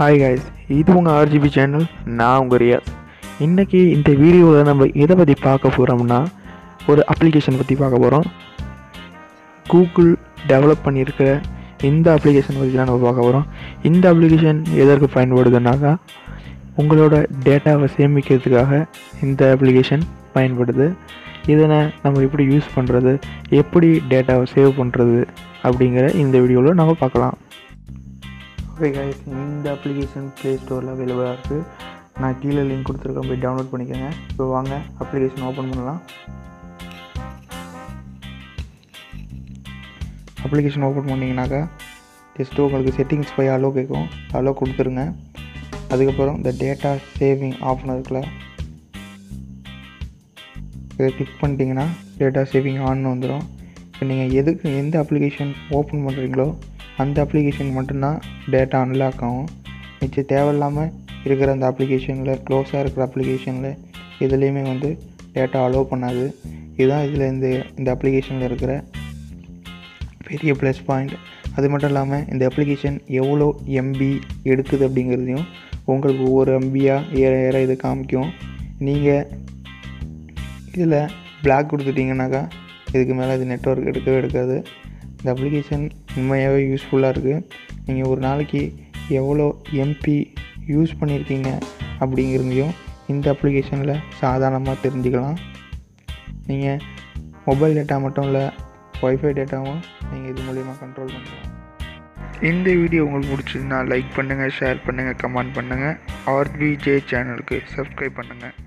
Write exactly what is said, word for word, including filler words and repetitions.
Hi guys, இது உங்கள் RGB channel. நான் உங்கள் ரியாஸ். இன்றைக்கி இந்த வீடியோவில் நம்ம எதை பற்றி பார்க்க போகிறோம்னா, ஒரு அப்ளிகேஷன் பற்றி பார்க்க போகிறோம். கூகுள் டெவலப் பண்ணியிருக்கிற இந்த அப்ளிகேஷன் பற்றி தான் நம்ம பார்க்க போகிறோம். இந்த அப்ளிகேஷன் எதற்கு பயன்படுதுனாக்கா, உங்களோட டேட்டாவை சேமிக்கிறதுக்காக இந்த அப்ளிகேஷன் பயன்படுது. இதனை நம்ம எப்படி யூஸ் பண்ணுறது, எப்படி டேட்டாவை சேவ் பண்ணுறது அப்படிங்கிற இந்த வீடியோவில் நம்ம பார்க்கலாம். ஓகே கைஸ், இந்த அப்ளிகேஷன் ப்ளே ஸ்டோரில் அவைலபிளாக இருக்குது. நான் கீழே லிங்க் கொடுத்துருக்கேன், போய் டவுன்லோட் பண்ணிக்கோங்க. இப்போ வாங்க அப்ளிகேஷன் ஓப்பன் பண்ணலாம். அப்ளிகேஷன் ஓப்பன் பண்ணிங்கனாக்கா ஜஸ்ட்டு உங்களுக்கு செட்டிங்ஸ் போய் அலோ கேட்கும். அலோ கொடுத்துருங்க. அதுக்கப்புறம் இந்த டேட்டா சேவிங் ஆப்னு இருக்குல்ல, இதை கிளிக் பண்ணிட்டீங்கன்னா டேட்டா சேவிங் ஆன்னு வந்துடும். இப்போ நீங்கள் எதுக்கு எந்த அப்ளிகேஷன் ஓப்பன் பண்ணுறீங்களோ அந்த அப்ளிகேஷன் மட்டும்தான் டேட்டா அன்லாக் ஆகும். மிச்சம் தேவையில்லாமல் இருக்கிற அந்த அப்ளிகேஷனில், க்ளோஸாக இருக்கிற அப்ளிகேஷனில் இதுலேயுமே வந்து டேட்டா அலோவ் பண்ணாது. இதுதான் இதில் இந்த இந்த அப்ளிகேஷனில் இருக்கிற பெரிய ப்ளஸ் பாயிண்ட். அது மட்டும் இல்லாமல் இந்த அப்ளிகேஷன் எவ்வளோ எம்பி எடுக்குது அப்படிங்கிறதையும் உங்களுக்கு ஒவ்வொரு எம்பியாக ஏற ஏற இது காமிக்கும். நீங்கள் இதில் பிளாக் கொடுத்துட்டிங்கனாக்கா இதுக்கு மேலே இது நெட்வொர்க் எடுக்கவே எடுக்காது. இந்த அப்ளிகேஷன் உண்மையாகவே யூஸ்ஃபுல்லாக இருக்குது. நீங்கள் ஒரு நாளைக்கு எவ்வளோ எம்பி யூஸ் பண்ணியிருக்கீங்க அப்படிங்கிறதையும் இந்த அப்ளிகேஷனில் சாதாரணமாக தெரிஞ்சுக்கலாம். நீங்கள் மொபைல் டேட்டா மட்டும் இல்லை, ஒய்ஃபை டேட்டாவும் நீங்கள் இது மூலிமா கண்ட்ரோல் பண்ணலாம். இந்த வீடியோ உங்களுக்கு பிடிச்சதுன்னா லைக் பண்ணுங்கள், ஷேர் பண்ணுங்கள், கமெண்ட் பண்ணுங்கள். ஆர்பிஜே சேனலுக்கு சப்ஸ்கிரைப் பண்ணுங்கள்.